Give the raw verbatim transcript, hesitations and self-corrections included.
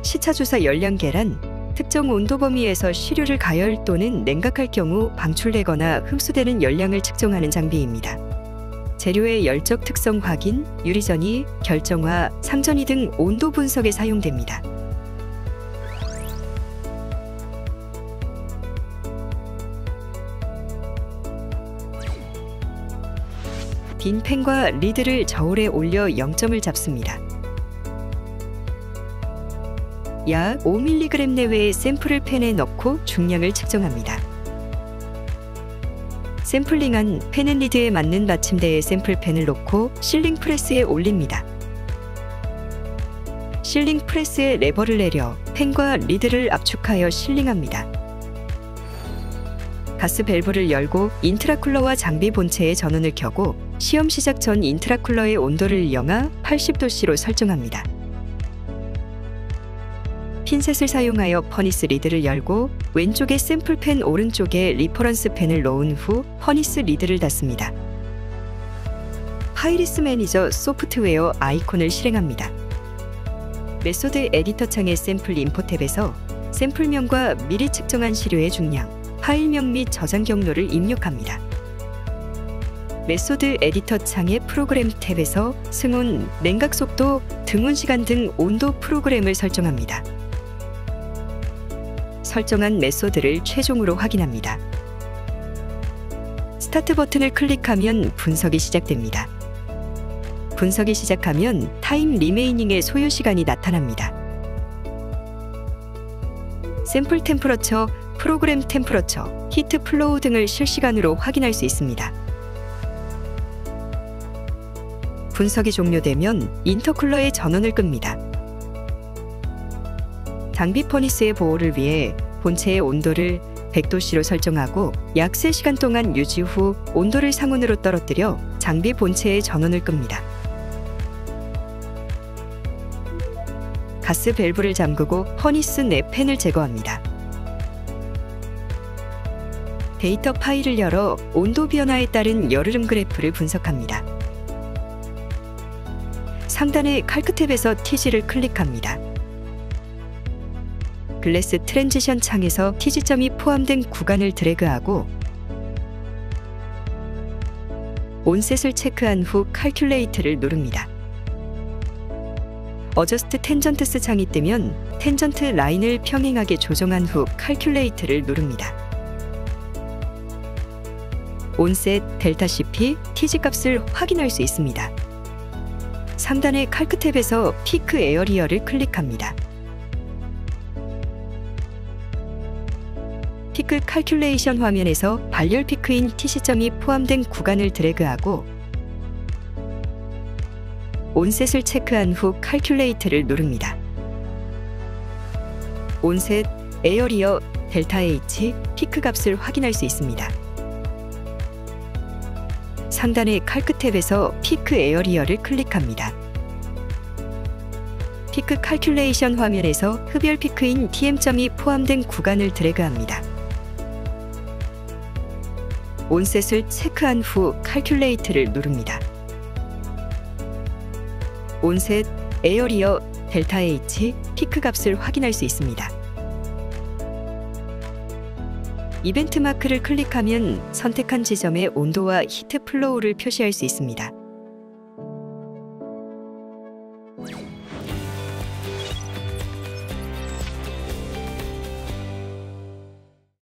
시차조사 열량 계란, 특정 온도 범위에서 시료를 가열 또는 냉각할 경우 방출되거나 흡수되는 열량을 측정하는 장비입니다. 재료의 열적 특성 확인, 유리전이, 결정화, 상전이 등 온도 분석에 사용됩니다. 빈 팬과 리드를 저울에 올려 영 점을 잡습니다. 약 오 밀리그램 내외의 샘플을 팬에 넣고 중량을 측정합니다. 샘플링한 팬 앤 리드에 맞는 받침대에 샘플 팬을 놓고 실링 프레스에 올립니다. 실링 프레스에 레버를 내려 팬과 리드를 압축하여 실링합니다. 가스 밸브를 열고 인트라쿨러와 장비 본체의 전원을 켜고 시험 시작 전 인트라쿨러의 온도를 영하 팔십 도씨로 설정합니다. 핀셋을 사용하여 퍼니스 리드를 열고 왼쪽에 샘플 팬, 오른쪽에 리퍼런스 팬을 놓은 후 퍼니스 리드를 닫습니다. 하이리스 매니저 소프트웨어 아이콘을 실행합니다. 메소드 에디터 창의 샘플 인포 탭에서 샘플명과 미리 측정한 시료의 중량, 파일명 및 저장 경로를 입력합니다. 메소드 에디터 창의 프로그램 탭에서 승온, 냉각 속도, 등온 시간 등 온도 프로그램을 설정합니다. 설정한 메소드를 최종으로 확인합니다. 스타트 버튼을 클릭하면 분석이 시작됩니다. 분석이 시작하면 타임 리메이닝의 소요 시간이 나타납니다. 샘플 템퍼러처, 프로그램 템퍼러처, 히트 플로우 등을 실시간으로 확인할 수 있습니다. 분석이 종료되면 인터쿨러의 전원을 끕니다. 장비 퍼니스의 보호를 위해 본체의 온도를 백 도씨로 설정하고 약 세 시간 동안 유지 후 온도를 상온으로 떨어뜨려 장비 본체의 전원을 끕니다. 가스 밸브를 잠그고 퍼니스 내 팬을 제거합니다. 데이터 파일을 열어 온도 변화에 따른 열흐름 그래프를 분석합니다. 상단의 칼크 탭에서 티지를 클릭합니다. 글래스 트랜지션 창에서 티지점이 포함된 구간을 드래그하고 온셋을 체크한 후 칼큘레이트를 누릅니다. 어저스트 텐전트스 창이 뜨면 텐전트 라인을 평행하게 조정한 후 칼큘레이트를 누릅니다. 온셋 델타 씨피, 티지 값을 확인할 수 있습니다. 상단의 칼크 탭에서 피크 에어리어를 클릭합니다. 피크 칼큘레이션 화면에서 발열 피크인 티시점이 포함된 구간을 드래그하고 온셋을 체크한 후 칼큘레이트를 누릅니다. 온셋, 에어리어, 델타 H, 피크 값을 확인할 수 있습니다. 상단의 칼크 탭에서 피크 에어리어를 클릭합니다. 피크 칼큘레이션 화면에서 흡열 피크인 티엠점이 포함된 구간을 드래그합니다. 온셋을 체크한 후 칼큘레이트를 누릅니다. 온셋, 에어리어, 델타 H, 피크 값을 확인할 수 있습니다. 이벤트 마크를 클릭하면 선택한 지점의 온도와 히트 플로우를 표시할 수 있습니다.